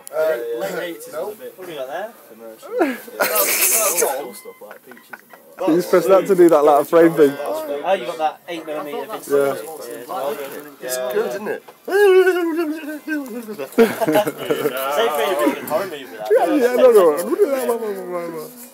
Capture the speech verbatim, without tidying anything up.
Uh, late eighties no. a bit. What have you got there? Commercial. Well, Stuff like peaches and all that. So you just press that to do that like a frame thing. Oh, you got that eight millimeter Vincent. Yeah. it's good, isn't it? Same thing as a horror movie. That. Yeah, yeah, no, no.